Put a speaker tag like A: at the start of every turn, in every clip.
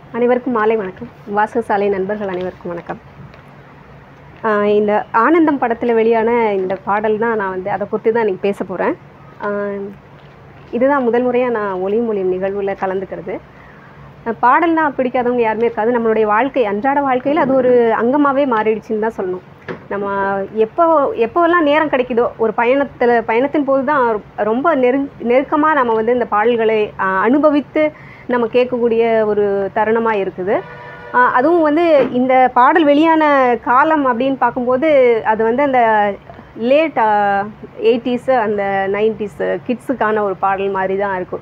A: அனைவருக்கும் மாலை வணக்கம். வாசகசாலை நண்பர்கள் அனைவருக்கும் வணக்கம். இந்த ஆனந்தம் படத்தில் வெளியான இந்த பாடல் தான் நான் அதை குறித்து தான் இன்றைக்கி பேச போகிறேன். இதுதான் முதல் முறையாக நான் ஒளியும் ஒளியும் நிகழ்வில் கலந்துக்கிறது. பாடல்னால் பிடிக்காதவங்க யாருமே இருக்காது. நம்மளுடைய வாழ்க்கை, அன்றாட வாழ்க்கையில் அது ஒரு அங்கமாகவே மாறிடுச்சுன்னு தான் சொல்லணும். நம்ம எப்போவெல்லாம் நேரம் கிடைக்குதோ, ஒரு பயணத்தின் போது தான் ரொம்ப நெருக்கமாக நம்ம இந்த பாடல்களை அனுபவித்து நம்ம கேட்கக்கூடிய ஒரு தருணமாக இருக்குது. அதுவும் இந்த பாடல் வெளியான காலம் அப்படின்னு பார்க்கும்போது அது அந்த லேட் 80s அந்த 90s கிட்ஸுக்கான ஒரு பாடல் மாதிரி தான் இருக்கும்.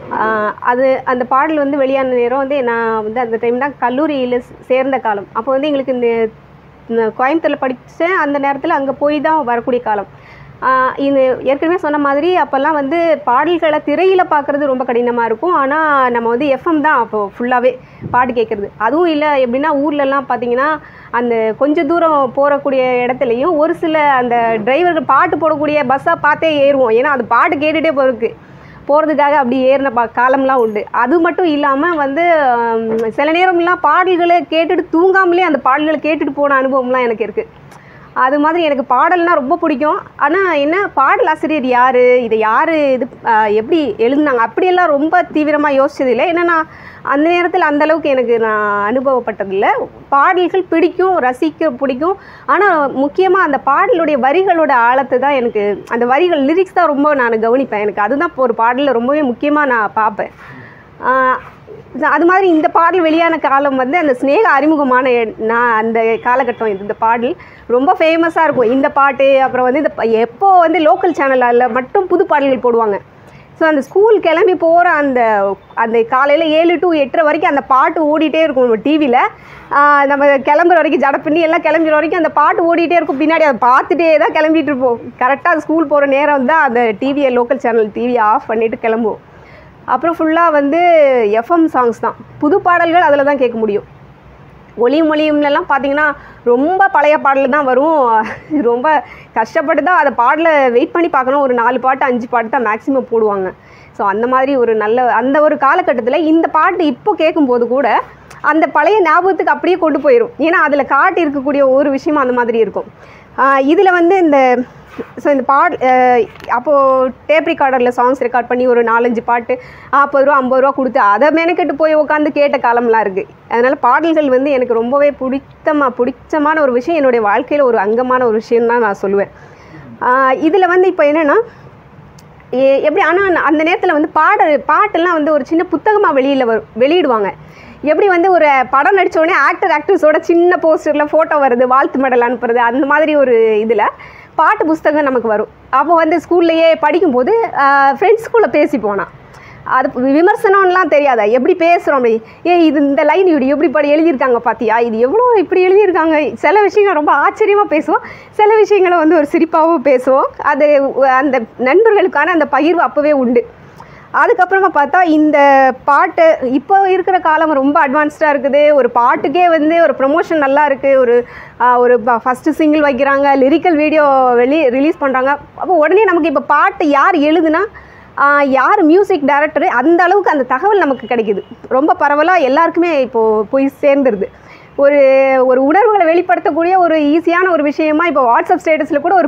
A: அந்த பாடல் வெளியான நேரம் நான் அந்த டைம் தான் கல்லூரியில் சேர்ந்த காலம். அப்போ எங்களுக்கு இந்த கோயம்புத்தூரில் படித்தேன். அந்த நேரத்தில் அங்கே போய் தான் வரக்கூடிய காலம். இது ஏற்கனவே சொன்ன மாதிரி அப்போல்லாம் பாடல்களை திரையில் பார்க்குறது ரொம்ப கடினமாக இருக்கும். ஆனால் நம்ம எஃப்எம் தான் அப்போது ஃபுல்லாகவே பாட்டு கேட்குறது. அதுவும் இல்லை எப்படின்னா, ஊர்லெலாம் பார்த்திங்கன்னா அந்த கொஞ்சம் தூரம் போகக்கூடிய இடத்துலையும் ஒரு சில அந்த டிரைவர்கள் பாட்டு போடக்கூடிய பஸ்ஸாக பார்த்தே ஏறுவோம். ஏன்னா அது பாட்டு கேட்டுகிட்டே போகிறதுக்காக அப்படி ஏறின காலம்லாம் உண்டு. அது மட்டும் இல்லாமல் சில நேரம்லாம் பாடல்களை கேட்டுட்டு தூங்காமலே அந்த பாடல்களை கேட்டுட்டு போன அனுபவம்லாம் எனக்கு இருக்குது. அது மாதிரி எனக்கு பாடல்னால் ரொம்ப பிடிக்கும். ஆனால் என்ன, பாடல் ஆசிரியர் யார், இதை யார் எப்படி எழுதுனாங்க அப்படியெல்லாம் ரொம்ப தீவிரமாக யோசிச்சதில்லை. ஏன்னா நான் அந்த நேரத்தில் அந்தளவுக்கு எனக்கு நான் அனுபவப்பட்டதில்லை. பாடல்கள் பிடிக்கும், ரசிக்க பிடிக்கும். ஆனால் முக்கியமாக அந்த பாடலுடைய வரிகளோட ஆழத்தை தான் எனக்கு, அந்த வரிகள் லிரிக்ஸ் தான் ரொம்ப நான் கவனிப்பேன். எனக்கு அதுதான் ஒரு பாடலில் ரொம்பவே முக்கியமாக நான் பார்ப்பேன். அது மாதிரி இந்த பாடல் வெளியான காலம் அந்த ஸ்னேகா அறிமுகமான நான் அந்த காலகட்டம். இந்த பாடல் ரொம்ப ஃபேமஸாக இருக்கும் இந்த பாட்டு. அப்புறம் இந்த எப்போ லோக்கல் சேனலில் மட்டும் புது பாடல்கள் போடுவாங்க. ஸோ அந்த ஸ்கூல் கிளம்பி போகிற அந்த காலையில் 7 to 8 வரைக்கும் அந்த பாட்டு ஓடிட்டே இருக்கும். நம்ம டிவியில் நம்ம கிளம்புற வரைக்கும், ஜட பின்னி எல்லாம் கிளம்புற வரைக்கும் அந்த பாட்டு ஓடிட்டே இருக்கும். பின்னாடி அதை பார்த்துட்டே தான் கிளம்பிட்டு இருப்போம். கரெக்டாக ஸ்கூல் போகிற நேரம் தான் அந்த டிவியை, லோக்கல் சேனல் டிவியை ஆஃப் பண்ணிவிட்டு கிளம்புவோம். அப்புறம் ஃபுல்லாக எஃப்எம் சாங்ஸ் தான், புது பாடல்கள் அதில் தான் கேட்க முடியும். ஒளியும் ஒளியும்லாம் பார்த்திங்கன்னா ரொம்ப பழைய பாடல் தான் வரும். ரொம்ப கஷ்டப்பட்டு தான் அதை பாடலை வெயிட் பண்ணி பார்க்கணும். ஒரு 4 பாட்டு 5 பாட்டு தான் மேக்ஸிமம் போடுவாங்க. ஸோ அந்த மாதிரி ஒரு அந்த ஒரு காலகட்டத்தில் இந்த பாட்டு இப்போ கேட்கும்போது கூட அந்த பழைய ஞாபகத்துக்கு அப்படியே கொண்டு போயிடும். ஏன்னா அதில் காட்டி இருக்கக்கூடிய ஒரு விஷயமும் அந்த மாதிரி இருக்கும். இதில் இந்த அப்போது டேப் ரெக்கார்டரில் சாங்ஸ் ரெக்கார்ட் பண்ணி ஒரு 4-5 பாட்டு 40 ரூபா 50 ரூபா கொடுத்து அதை மெனக்கெட்டு போய் உட்காந்து கேட்ட காலம்லாம் இருக்குது. அதனால் பாடல்கள் எனக்கு ரொம்பவே பிடிச்சமான ஒரு விஷயம், என்னுடைய வாழ்க்கையில் ஒரு அங்கமான ஒரு விஷயம் தான் நான் சொல்லுவேன். இதில் இப்போ என்னென்னா எப்படி, ஆனால் அந்த நேரத்தில் பாட்டெல்லாம் ஒரு சின்ன புத்தகமாக வெளியிடுவாங்க. எப்படி ஒரு படம் நடித்தோடனே ஆக்டர்ஸோட சின்ன போஸ்டரில் ஃபோட்டோ வருது, வாழ்த்து மெடல் அனுப்புறது, அந்த மாதிரி ஒரு இதில் பாட்டு புஸ்தகம் நமக்கு வரும். அப்போ ஸ்கூல்லையே படிக்கும்போது ஃப்ரெண்ட்ஸ்குள்ளே பேசி போனால் அது விமர்சனம்லாம் தெரியாதா, எப்படி பேசுகிறோம், இது இந்த லைன் எப்படி எழுதியிருக்காங்க பார்த்தியா, இது எவ்வளோ இப்படி எழுதியிருக்காங்க. சில விஷயங்கள் ரொம்ப ஆச்சரியமாக பேசுவோம், சில விஷயங்களை ஒரு சிரிப்பாகவும் பேசுவோம். அது அந்த நண்பர்களுக்கான அந்த பகிர்வு அப்போவே உண்டு. அதுக்கப்புறமா பார்த்தா இந்த பாட்டு இப்போ இருக்கிற காலம் ரொம்ப அட்வான்ஸ்டாக இருக்குது. ஒரு பாட்டுக்கே ஒரு ப்ரொமோஷன் நல்லா இருக்குது. ஒரு ஃபஸ்ட்டு சிங்கிள் வைக்கிறாங்க, லிரிக்கல் வீடியோ ரிலீஸ் பண்ணுறாங்க. அப்போ உடனே நமக்கு இப்போ பாட்டு யார் எழுதுனா, யார் மியூசிக் டைரக்டரு, அந்த அளவுக்கு அந்த தகவல் நமக்கு கிடைக்குது. ரொம்ப பரவலாக எல்லாருக்குமே இப்போது போய் சேர்ந்துருது. ஒரு உணர்வுகளை வெளிப்படுத்தக்கூடிய ஒரு ஈஸியான ஒரு விஷயமா இப்போ வாட்ஸ்அப் ஸ்டேட்டஸில் கூட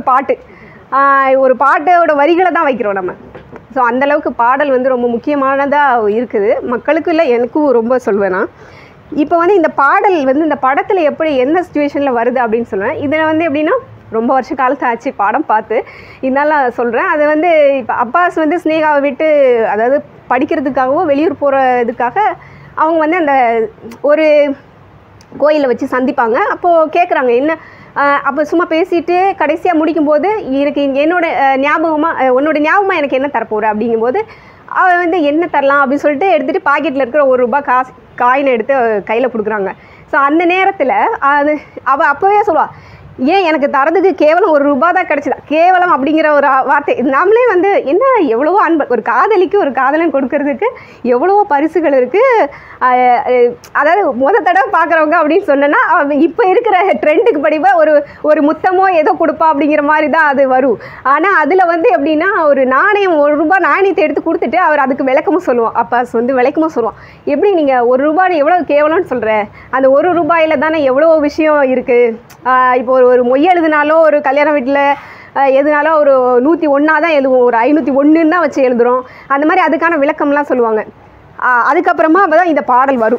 A: ஒரு பாட்டோட வரிகளை தான் வைக்கிறோம் நம்ம. ஸோ அந்தளவுக்கு பாடல் ரொம்ப முக்கியமானதாக இருக்குது மக்களுக்கும், இல்லை எனக்கும் ரொம்ப சொல்வேன் நான். இப்போ இந்த பாடல் இந்த படத்தில் எப்படி எந்த சிச்சுவேஷனில் வருது அப்படின்னு சொல்லுவேன். இதில் எப்படின்னா, ரொம்ப வருஷ காலத்து ஆச்சு படம் பார்த்து, இதனால் சொல்கிறேன். அது இப்போ அப்பாஸ் ஸ்னேகாவை விட்டு, அதாவது படிக்கிறதுக்காகவோ வெளியூர் போகிறதுக்காக அவங்க அந்த ஒரு கோயிலை வச்சு சந்திப்பாங்க. அப்போது கேட்குறாங்க என்ன, அப்போ சும்மா பேசிட்டு கடைசியாக முடிக்கும்போது, எனக்கு என்னோட ஞாபகமாக உன்னோட ஞாபகமாக எனக்கு என்ன தரப்போகிற அப்படிங்கும்போது, அவள் என்ன தரலாம் அப்படின்னு சொல்லிட்டு எடுத்துகிட்டு பாக்கெட்டில் இருக்கிற ₹1 காயினை எடுத்து கையில் கொடுக்குறாங்க. ஸோ அந்த நேரத்தில் அவள் அப்போவே சொல்லுவாள், ஏன் எனக்கு தரதுக்கு கேவலம் ₹1 தான் கிடச்சிதா, கேவலம் அப்படிங்கிற ஒரு வார்த்தை. நாமளே வந்து என்ன எவ்வளவோ அன்பு, ஒரு காதலிக்கு ஒரு காதலன் கொடுக்கறதுக்கு எவ்வளவோ பரிசுகள் இருக்குது. அதாவது தடவை பார்க்குறவங்க அப்படின்னு சொன்னேன்னா இப்போ இருக்கிற ட்ரெண்டுக்கு படிப்பாக ஒரு முத்தமோ ஏதோ கொடுப்பா அப்படிங்கிற மாதிரி தான் அது வரும். ஆனால் அதில் வந்து எப்படின்னா ஒரு நாணயம் ₹1 நாணயத்தை எடுத்து கொடுத்துட்டு அவர் அதுக்கு விளக்கமும் சொல்லுவோம். அப்போ வந்து விளக்கமும் சொல்லுவோம், எப்படி நீங்கள் ₹1 எவ்வளோ கேவலம்னு சொல்கிற, அந்த ₹1 தானே எவ்வளோ விஷயம் இருக்குது. இப்போ ஒரு மொய் எழுதினாலும் ஒரு கல்யாண வீட்டில் எதுனாலும் ஒரு 101 தான் எழுதுவோம், ஒரு 501 தான் வச்சு எழுதுகிறோம். அந்த மாதிரி அதுக்கான விளக்கம்லாம் சொல்லுவாங்க. அதுக்கப்புறமா அப்போ தான் இந்த பாடல் வரும்.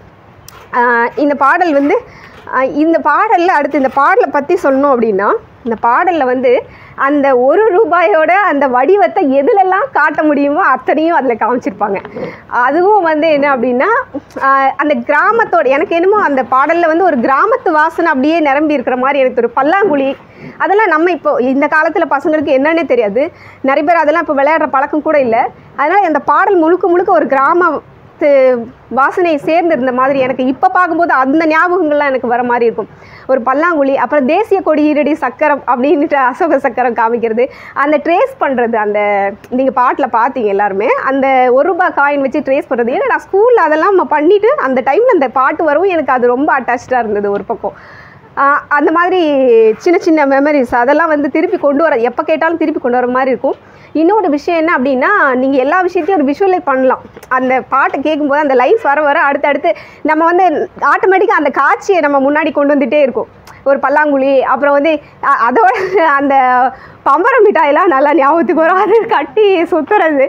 A: இந்த பாடல் வந்து இந்த பாடலில் அடுத்து இந்த பாடலை பற்றி சொல்லணும் அப்படின்னா, இந்த பாடலில் வந்து அந்த ₹1 அந்த வடிவத்தை எதுலெல்லாம் காட்ட முடியுமோ அத்தனையும் அதில் காமிச்சிருப்பாங்க. அதுவும் வந்து என்ன அப்படின்னா அந்த கிராமத்தோட, எனக்கு என்னமோ அந்த பாடலில் வந்து ஒரு கிராமத்து வாசனை அப்படியே நிரம்பி இருக்கிற மாதிரி எனக்கு ஒரு பல்லாங்குழி அதெல்லாம் நம்ம இப்போ இந்த காலத்தில் பசங்களுக்கு என்னன்னே தெரியாது. நிறைய பேர் அதெல்லாம் இப்போ விளையாடுற பழக்கம் கூட இல்லை. அதனால் அந்த பாடல் முழுக்க முழுக்க ஒரு கிராமத்து வாசனை சேர்ந்திருந்த மாதிரி எனக்கு இப்போ பார்க்கும்போது அந்த ஞாபகங்கள்லாம் எனக்கு வர மாதிரி இருக்கும். ஒரு பல்லாங்குழி, அப்புறம் தேசிய கொடி ஈரடி சக்கரம் அப்படின்ட்டு அசோக சக்கரம் காமிக்கிறது, அந்த ட்ரேஸ் பண்ணுறது, அந்த நீங்கள் பாட்டில் பார்த்தீங்க எல்லாருமே அந்த ₹1 காயின் வச்சு ட்ரேஸ் பண்ணுறது. ஏன்னா நான் ஸ்கூலில் அதெல்லாம் பண்ணிவிட்டு அந்த டைமில் அந்த பாட்டு வரும், எனக்கு அது ரொம்ப அட்டாச்சாக இருந்தது ஒரு பக்கம். அந்த மாதிரி சின்ன சின்ன மெமரிஸ் அதெல்லாம் வந்து திருப்பி கொண்டு வர, எப்போ கேட்டாலும் திருப்பி கொண்டு வர மாதிரி இருக்கும். இன்னொரு விஷயம் என்ன அப்படின்னா, நீங்கள் எல்லா விஷயத்தையும் ஒரு விஷுவலைஸ் பண்ணலாம். அந்த பாட்டை கேட்கும்போது அந்த லைன்ஸ் வர அடுத்தடுத்து நம்ம வந்து ஆட்டோமேட்டிக்காக அந்த காட்சியை நம்ம முன்னாடி கொண்டு வந்துகிட்டே இருக்கும். ஒரு பல்லாங்குழி, அப்புறம் வந்து அதோட அந்த பம்பரம் மிட்டாயெல்லாம் நல்லா ஞாபகத்துக்கு வரும், அது கட்டி சுற்றுறது.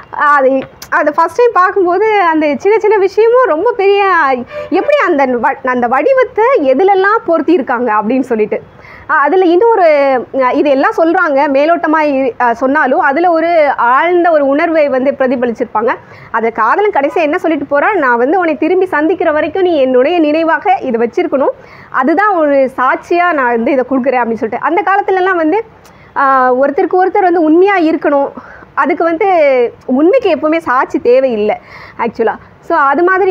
A: அது ஃபஸ்ட் டைம் பார்க்கும்போது அந்த சின்ன சின்ன விஷயமும் ரொம்ப பெரிய, எப்படி அந்த வடிவத்தை எதுலெல்லாம் பொருத்தியிருக்காங்க அப்படின்னு சொல்லிட்டு. அதில் இன்னொரு இது எல்லாம் சொல்கிறாங்க மேலோட்டமாக சொன்னாலும் அதில் ஒரு ஆழ்ந்த ஒரு உணர்வை வந்து பிரதிபலிச்சிருப்பாங்க. அதை காதலன் கடைசியாக என்ன சொல்லிட்டு போகிறான், நான் வந்து உன்னை திரும்பி சந்திக்கிற வரைக்கும் நீ என்னுடைய நினைவாக இதை வச்சுருக்கணும், அதுதான் ஒரு சாட்சியாக நான் வந்து இதை கொடுக்குறேன் அப்படின்னு சொல்லிட்டு. அந்த காலத்துலலாம் வந்து ஒருத்தருக்கு ஒருத்தர் வந்து உண்மையாக இருக்கணும், அதுக்கு வந்து உண்மைக்கு எப்போவுமே சாட்சி தேவையில்லை ஆக்சுவலாக. ஸோ அது மாதிரி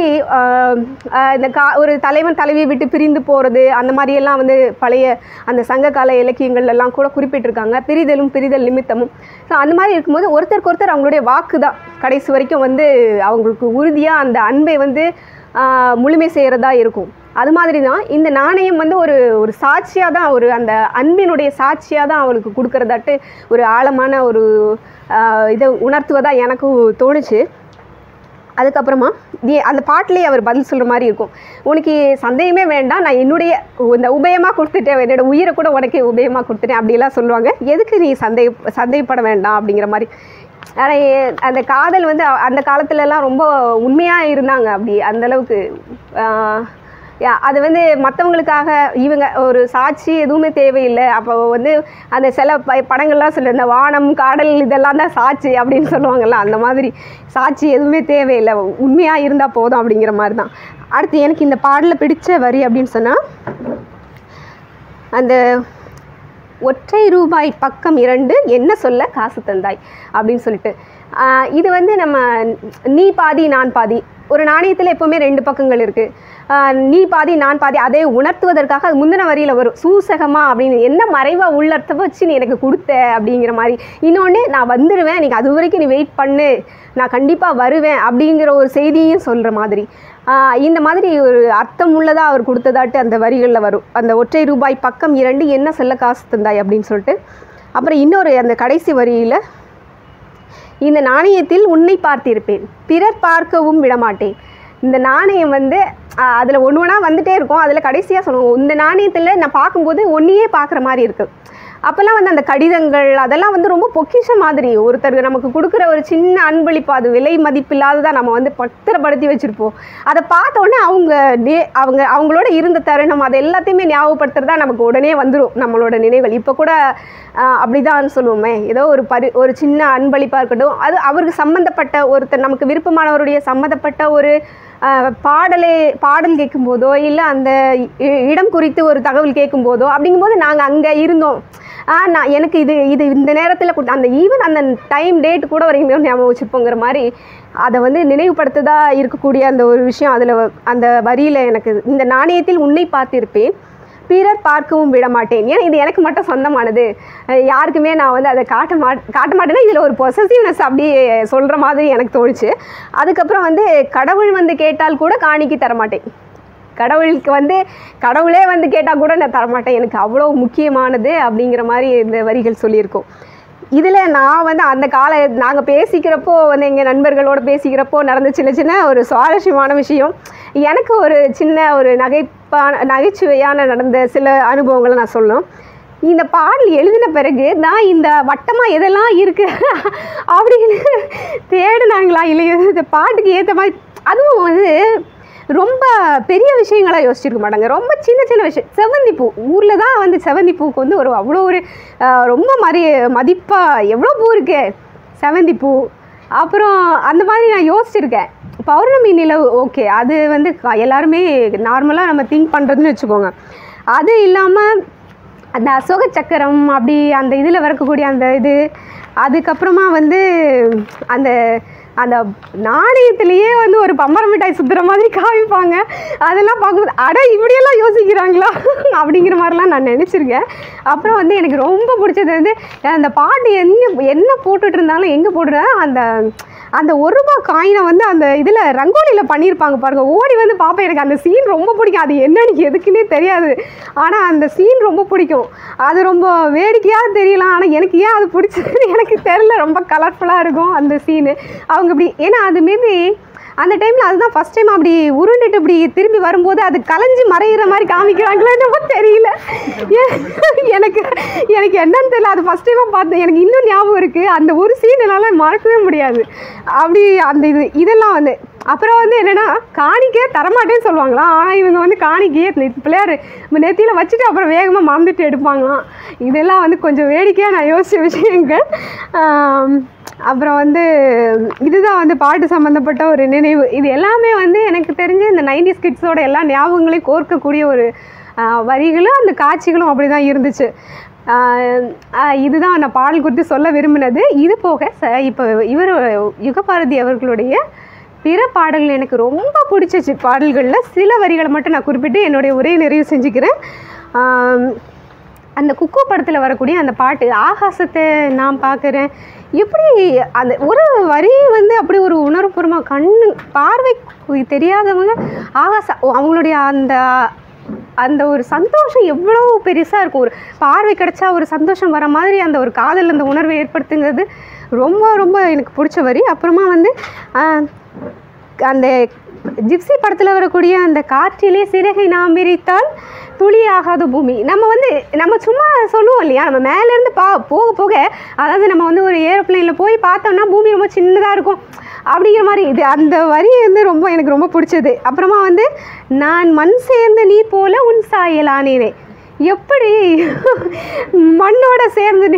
A: இந்த ஒரு தலைவன் தலைவியை விட்டு பிரிந்து போகிறது அந்த மாதிரியெல்லாம் வந்து பழைய அந்த சங்ககால இலக்கியங்கள்லாம் கூட குறிப்பிட்டிருக்காங்க, பிரிதலும் பிரிதல் நிமித்தமும். ஸோ அந்த மாதிரி இருக்கும்போது ஒருத்தருக்கு ஒருத்தர் அவங்களுடைய வாக்கு தான் கடைசி வரைக்கும் வந்து அவங்களுக்கு உறுதியாக அந்த அன்பை வந்து முழுமை செய்கிறதா இருக்கும். அது மாதிரி தான் இந்த நாணயம் வந்து ஒரு சாட்சியாக தான், ஒரு அந்த அன்பினுடைய சாட்சியாக தான் அவளுக்கு கொடுக்குறதாட்டு ஒரு ஆழமான ஒரு இதை உணர்த்துவதாக எனக்கும் தோணுச்சு. அதுக்கப்புறமா அந்த பாட்டிலேயே அவர் பதில் சொல்கிற மாதிரி இருக்கும், உனக்கு சந்தேகமே வேண்டாம், நான் என்னுடைய இந்த உபயமாக கொடுத்துட்டேன், என்னோடய உயிரை கூட உனக்கு உபயமாக கொடுத்துட்டேன் அப்படிலாம் சொல்லுவாங்க. எதுக்கு நீ சந்தேகப்பட வேண்டாம் அப்படிங்கிற மாதிரி. ஆனால் அந்த காதல் வந்து அந்த காலத்துலலாம் ரொம்ப உண்மையாக இருந்தாங்க. அப்படி அந்தளவுக்கு அது வந்து மற்றவங்களுக்காக இவங்க ஒரு சாட்சி எதுவுமே தேவையில்லை. அப்போ வந்து அந்த சில படங்கள்லாம் சொல்ல, இந்த வானம் காடல் இதெல்லாம் தான் சாட்சி அப்படின்னு சொல்லுவாங்கள்ல, அந்த மாதிரி சாட்சி எதுவுமே தேவையில்லை, உண்மையாக இருந்தால் போதும் அப்படிங்கிற மாதிரி தான். அடுத்து எனக்கு இந்த பாடலில் பிடித்த வரி அப்படின்னு சொன்னால், அந்த ₹1 பக்கம் 2 என்ன சொல்ல காசு தந்தாய் அப்படின்னு சொல்லிட்டு. இது வந்து நம்ம நீ பாதி நான் பாதி, ஒரு நாணயத்தில் எப்போவுமே 2 பக்கங்கள் இருக்குது. நீ பாதி நான் பாதி, அதை உணர்த்துவதற்காக அது முந்தின வரியில் வரும், சூசகமாக அப்படின்னு, என்ன மறைவாக உள்ளர்த்த வச்சு நீ எனக்கு கொடுத்த அப்படிங்கிற மாதிரி. இன்னொன்று, நான் வந்துடுவேன், நீங்கள் அது வரைக்கும் நீ வெயிட் பண்ணு, நான் கண்டிப்பாக வருவேன் அப்படிங்கிற ஒரு செய்தியும் சொல்கிற மாதிரி. இந்த மாதிரி ஒரு அர்த்தம் உள்ளதாக அவர் கொடுத்ததாட்டு அந்த வரிகளில் வரும். அந்த ₹1 பக்கம் 2 என்ன சொல்ல காசு தந்தாய் அப்படின்னு சொல்லிட்டு. அப்புறம் இன்னொரு அந்த கடைசி வரியில், இந்த நாணயத்தில் உன்னை பார்த்திருப்பேன், பிறர் பார்க்கவும் விடமாட்டேன். இந்த நாணயம் வந்து அதில் ஒன்று ஒன்றா வந்துகிட்டே இருக்கும். அதில் கடைசியாக சொல்லுவோம், இந்த நாணயத்தில் நான் பார்க்கும்போது ஒன்றையே பார்க்குற மாதிரி இருக்குது. அப்போல்லாம் வந்து அந்த கடிதங்கள் அதெல்லாம் வந்து ரொம்ப பொக்கிஷம் மாதிரி, ஒருத்தருக்கு நமக்கு கொடுக்குற ஒரு சின்ன அன்பளிப்பு, அது விலை மதிப்பில்லாததான் நம்ம வந்து பத்திரப்படுத்தி வச்சுருப்போம். அதை பார்த்தோன்னே அவங்களோட இருந்த தருணம் அது எல்லாத்தையுமே ஞாபகப்படுத்துறதா நமக்கு உடனே வந்துடும் நம்மளோட நினைவுகள். இப்போ கூட அப்படிதான் சொல்லுவோமே, ஏதோ ஒரு சின்ன அன்பளிப்பாக இருக்கட்டும், அது அவருக்கு சம்மந்தப்பட்ட ஒருத்தர், நமக்கு விருப்பமானவருடைய சம்மந்தப்பட்ட ஒரு பாடல் கேட்கும்போதோ, இல்லை அந்த இடம் குறித்து ஒரு தகவல் கேட்கும்போதோ, அப்படிங்கும்போது நாங்கள் அங்கே இருந்தோம், எனக்கு இது இந்த நேரத்தில் அந்த ஈவன் அந்த டைம் டேட் கூட வரைக்கும் ஞாபகம் வச்சுப்போங்கிற மாதிரி அதை வந்து நினைவுபடுத்ததா இருக்கக்கூடிய அந்த ஒரு விஷயம் அதில் அந்த வரியில் எனக்கு, இந்த நாணயத்தில் உன்னை பார்த்திருப்பேன், பிறர் பார்க்கவும் விட மாட்டேன். ஏன்னா இது எனக்கு மட்டும் சொந்தமானது, யாருக்குமே நான் வந்து அதை காட்ட மாட்டேன்னா இதில் ஒரு பொசசிவ்னஸ் அப்படி சொல்கிற மாதிரி எனக்கு தோணுச்சு. அதுக்கப்புறம் வந்து கடவுள் வந்து கேட்டால் கூட காணிக்கை தரமாட்டேன், கடவுளுக்கு வந்து கடவுளே வந்து கேட்டால் கூட நான் தரமாட்டேன், எனக்கு அவ்வளோ முக்கியமானது அப்படிங்கிற மாதிரி இந்த வரிகள் சொல்லியிருக்கோம். இதில் நான் வந்து அந்த நாங்கள் பேசிக்கிறப்போ வந்து எங்கள் நண்பர்களோடு பேசிக்கிறப்போ நடந்த சின்ன சின்ன ஒரு சுவாரஸ்யமான விஷயம், எனக்கு ஒரு சின்ன ஒரு நகைச்சுவையான நடந்த சில அனுபவங்களை நான் சொல்லணும். இந்த பாடல் எழுதின பிறகு நான் இந்த வட்டமாக எதெல்லாம் இருக்குது அப்படின்னு தேடினாங்களா இல்லையா, இந்த பாட்டுக்கு ஏற்ற மாதிரி. அதுவும் வந்து ரொம்ப பெரிய விஷயங்களாக யோசிச்சிருக்க மாட்டாங்க, ரொம்ப சின்ன சின்ன விஷயம். செவ்வந்தி பூ ஊரில் தான் வந்து செவ்வந்தி பூவுக்கு வந்து ஒரு அவ்வளோ ஒரு ரொம்ப மதிப்பாக எவ்வளோ பூ இருக்கு செவ்வந்தி பூ. அப்புறம் அந்த மாதிரி நான் யோசிச்சிருக்கேன். பௌர்ணமி நிலவு ஓகே, அது வந்து எல்லாருமே நார்மலாக நம்ம திங்க் பண்ணுறதுன்னு வச்சுக்கோங்க. அது இல்லாமல் அந்த அசோக சக்கரம் அப்படி அந்த இதில் வரக்கூடிய அந்த இது, அதுக்கப்புறமா வந்து அந்த அந்த நாணயத்திலேயே வந்து ஒரு பம்பரம் மிட்டாய் சுற்றுற மாதிரி காமிப்பாங்க. அதெல்லாம் பார்க்கும்போது அட இப்படியெல்லாம் யோசிக்கிறாங்களா அப்படிங்கிற மாதிரிலாம் நான் நினச்சிருக்கேன். அப்புறம் வந்து எனக்கு ரொம்ப பிடிச்சது வந்து அந்த பாட்டு என்ன போட்டுட்டு இருந்தாலும் எங்கே போட்டுருந்தாலும் அந்த அந்த ₹1 காயினை வந்து அந்த இதில் ரங்கோலியில் பண்ணியிருப்பாங்க பாருங்கள், ஓடி வந்து பார்ப்பேன். எனக்கு அந்த சீன் ரொம்ப பிடிக்கும். அது என்னன்னு எதுக்குன்னே தெரியாது, ஆனால் அந்த சீன் ரொம்ப பிடிக்கும். அது ரொம்ப வேடிக்கையாக தெரியலாம், ஆனால் எனக்கு ஏன் அது பிடிச்சதுன்னு எனக்கு தெரில. ரொம்ப கலர்ஃபுல்லாக இருக்கும் அந்த சீனு. அவங்க இப்படி ஏன்னா அது மேபி அந்த டைமில் அதுதான் ஃபஸ்ட் டைம் அப்படி உருண்டுட்டு இப்படி திரும்பி வரும்போது அது கலைஞ்சி மறைகிற மாதிரி காமிக்கிறாங்களோ என்னமோ தெரியல. எனக்கு எனக்கு என்னன்னு தெரியல, அது ஃபஸ்ட் டைமாக பார்த்தேன். எனக்கு இன்னும் ஞாபகம் இருக்குது, அந்த ஒரு சீன் என்னால் மறக்கவே முடியாது. அப்படி அந்த இதெல்லாம் வந்து அப்புறம் வந்து என்னென்னா காணிக்கை தரமாட்டேன்னு சொல்லுவாங்களாம், ஆனால் இவங்க வந்து காணிக்கையே பிள்ளையார் நெத்தியில் வச்சுட்டு அப்புறம் வேகமாக மறந்துட்டு எடுப்பாங்களாம். இதெல்லாம் வந்து கொஞ்சம் வேடிக்கையாக நான் யோசித்த விஷயங்கள். அப்புறம் வந்து இதுதான் வந்து பாட்டு சம்மந்தப்பட்ட ஒரு நினைவு. இது எல்லாமே வந்து எனக்கு தெரிஞ்சு இந்த 90s கிட்ஸோட எல்லா ஞாபகங்களையும் கோர்க்கக்கூடிய ஒரு வரிகளும் அந்த காட்சிகளும் அப்படி தான் இருந்துச்சு. இதுதான் நான் பாடல் குறித்து சொல்ல விரும்பினது. இது போக இப்போ இவர் யுகபாரதி அவர்களுடைய பிற பாடல்கள் எனக்கு ரொம்ப பிடிச்சிச்சு. பாடல்களில் சில வரிகளை மட்டும் நான் குறிப்பிட்டு என்னுடைய உரையை நிறைவு செஞ்சுக்கிறேன். அந்த குக்கு படத்தில் வரக்கூடிய அந்த பாட்டு ஆகாசத்தை நான் பார்க்குறேன், எப்படி அந்த ஒரு வரி வந்து அப்படி ஒரு உணர்வுபூர்வமாக பார்வை தெரியாதவங்க அவங்களுடைய அந்த அந்த ஒரு சந்தோஷம் எவ்வளோ பெருசாக இருக்கும். ஒரு பார்வை கிடச்சா ஒரு சந்தோஷம் வர மாதிரி அந்த ஒரு காதல் அந்த உணர்வை ஏற்படுத்துங்கிறது ரொம்ப ரொம்ப எனக்கு பிடிச்ச வரி. அப்புறமா வந்து அந்த ஜிப்சி படத்தில் வரக்கூடிய அந்த காற்றிலே சிறகை நாம் விரித்தால் துளியாகாத பூமி. நம்ம சும்மா சொல்லுவோம் இல்லையா, நம்ம மேலேருந்து போக போக, அதாவது நம்ம வந்து ஒரு ஏரோப்ளைனில் போய் பார்த்தோம்னா பூமி ரொம்ப சின்னதாக இருக்கும் அப்படிங்கிற மாதிரி. இது அந்த வரி வந்து எனக்கு ரொம்ப பிடிச்சது. அப்புறமா வந்து நான் மண் சேர்ந்த நீ போல உன் சாயலானேனே, எப்படி மண்ணோட சேர்ந்து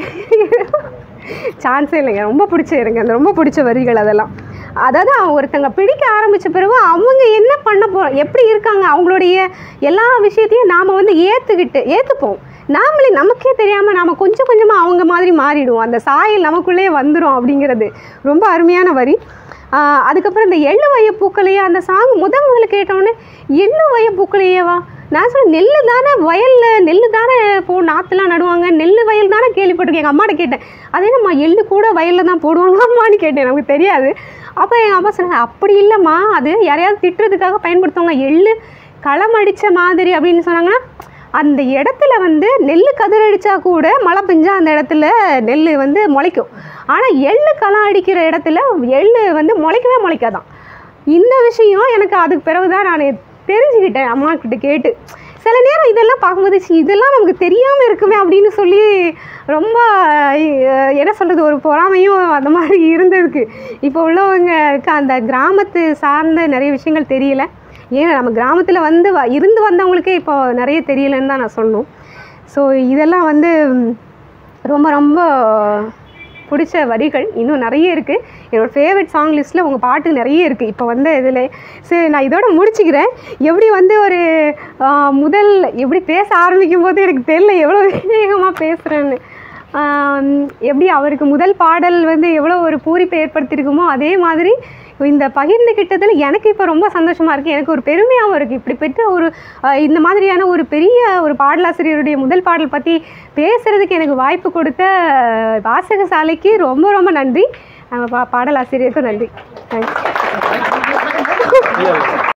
A: சான்ஸே இல்லைங்க, ரொம்ப பிடிச்சிருங்க அந்த ரொம்ப பிடிச்ச வரிகள் அதெல்லாம். அதாவது ஒருத்தங்க பிடிக்க ஆரம்பித்த பிறகு அவங்க என்ன பண்ண போகிறோம், எப்படி இருக்காங்க, அவங்களுடைய எல்லா விஷயத்தையும் நாம் வந்து ஏற்றுப்போம். நாமளே நமக்கே தெரியாமல் நாம் கொஞ்சம் கொஞ்சமாக அவங்க மாதிரி மாறிடுவோம், அந்த சாயல் நமக்குள்ளே வந்துடும் அப்படிங்கிறது ரொம்ப அருமையான வரி. அதுக்கப்புறம் இந்த எள்ளு வய பூக்களையே அந்த சாங் முதல்ல கேட்டோன்னே எள்ளு வய பூக்களையேவா, நான் சொன்னேன் நெல் தானே வயலில் நெல் தானே நாற்றுலாம் நடுவாங்க, நெல் வயல் தானே கேள்விப்பட்டிருக்கேன். எங்கள் அம்மாட்ட கேட்டேன், அதே நம்ம எள்ளு கூட வயலில் தான் போடுவாங்க அம்மான்னு கேட்டேன், நமக்கு தெரியாது. அப்போ எங்கள் அம்மா சொன்னாங்க அப்படி இல்லைம்மா, அது யாரையாவது திட்டுறதுக்காக பயன்படுத்துவாங்க, எள்ளு களம் அடித்த மாதிரி அப்படின்னு சொன்னாங்கன்னா, அந்த இடத்துல வந்து நெல் கதிரடித்தா கூட மழை பெஞ்சால் அந்த இடத்துல நெல் வந்து முளைக்கும். ஆனால் எள்ளு களம் அடிக்கிற இடத்துல எள்ளு வந்து முளைக்கவே முளைக்காதான். இந்த விஷயம் எனக்கு அதுக்கு பிறகு தான் நான் தெரிஞ்சுக்கிட்டேன் அம்மாக்கிட்ட கேட்டு. சில நேரம் இதெல்லாம் பார்க்கும்போது இதெல்லாம் நமக்கு தெரியாமல் இருக்குமே அப்படின்னு சொல்லி ரொம்ப என்ன சொல்கிறது, ஒரு பொறாமையும் அந்த மாதிரி இருந்ததுக்கு. இப்போ உள்ளவங்களுக்கு அந்த கிராமத்து சார்ந்த நிறைய விஷயங்கள் தெரியல. ஏன்னா நம்ம கிராமத்தில் இருந்து வந்தவங்களுக்கே இப்போ நிறைய தெரியலன்னு தான் நான் சொல்லணும். ஸோ இதெல்லாம் வந்து ரொம்ப ரொம்ப பிடிச்ச வரிகள் இன்னும் நிறைய இருக்குது. என்னோடய ஃபேவரட் சாங் லிஸ்ட்டில் உங்கள் பாட்டு நிறைய இருக்குது இப்போ வந்து இதில். சரி, நான் இதோட முடிச்சுக்கிறேன். எப்படி வந்து ஒரு எப்படி பேச ஆரம்பிக்கும் போது எனக்கு தெரியல எவ்வளோ வேகமாக பேசுகிறேன்னு. எப்படி அவருக்கு முதல் பாடல் வந்து எவ்வளோ ஒரு பூரிப்பை ஏற்படுத்தியிருக்குமோ அதே மாதிரி இந்த பகிர்ந்துக்கிட்டதில் எனக்கு இப்போ ரொம்ப சந்தோஷமாக இருக்குது. எனக்கு ஒரு பெருமையாகவும் இருக்குது. இப்படி பெற்ற ஒரு இந்த மாதிரியான ஒரு பெரிய ஒரு பாடலாசிரியருடைய முதல் பாடல் பற்றி பேசுகிறதுக்கு எனக்கு வாய்ப்பு கொடுத்த வாசகசாலைக்கு ரொம்ப ரொம்ப நன்றி. பாடலாசிரியருக்கும் நன்றி. தேங்க்ஸ்.